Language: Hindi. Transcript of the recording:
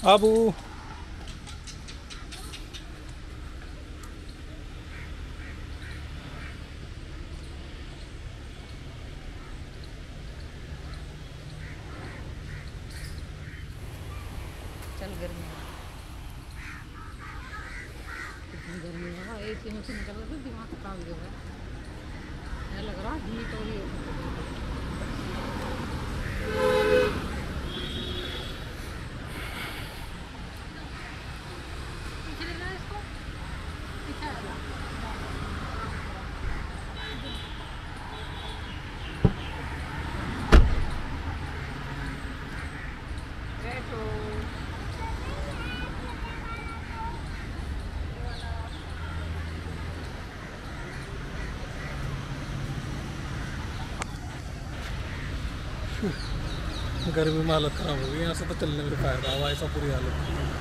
आबू चल गर्मी कितनी गर्मी है ना, एसी में से निकल रहा था दिमाग खराब हो गया। ऐसा लग रहा हीट हो रही है। पीछे ले जाओ इसको, पीछे आ जाओ। बैठो। गर्मी में हालत खराब हो गई, यहाँ से तो चलने में फायदा, हवा ऐसा पूरी हालत।